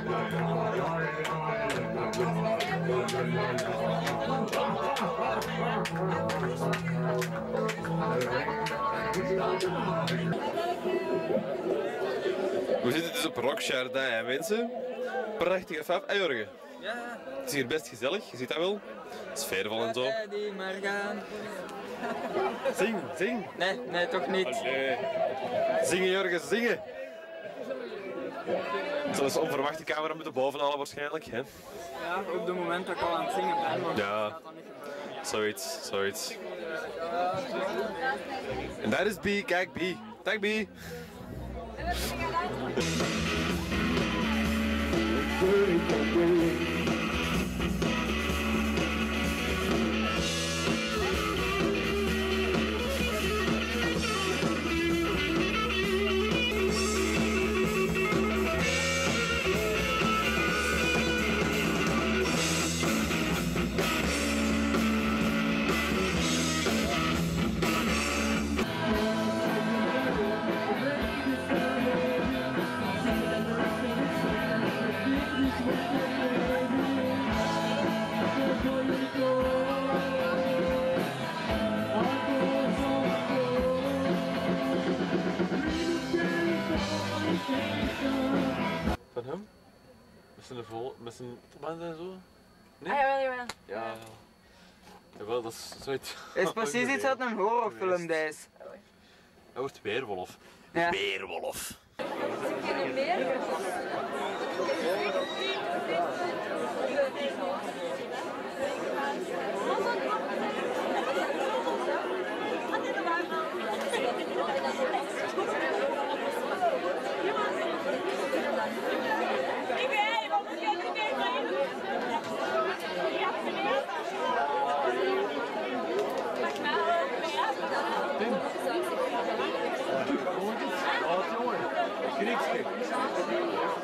We zitten dus op Rock Jardin, hè, mensen. Prachtige fab. Hey Jorgen. Ja. Het is hier best gezellig, je ziet dat wel. Sfeervol en zo. Die maar gaan. Zing. Nee, toch niet. Allee. Zingen Jorgen, zingen. Zoals is onverwacht de camera moeten bovenhalen waarschijnlijk. Hè? Ja, op het moment dat ik al aan het zingen ben, maar ja. dat gaat dan niet gebeuren. Zoiets. En daar is B, kijk B. Dag B. Van hem? Met zijn band en zo? Nee? Ah, jawel. Ja. Jawel, dat is zoiets. Het is precies iets uit een horrorfilm, deze. Hij wordt weerwolf. Ja. Weerwolf. Geen meer? Oh, jongen. Griekske.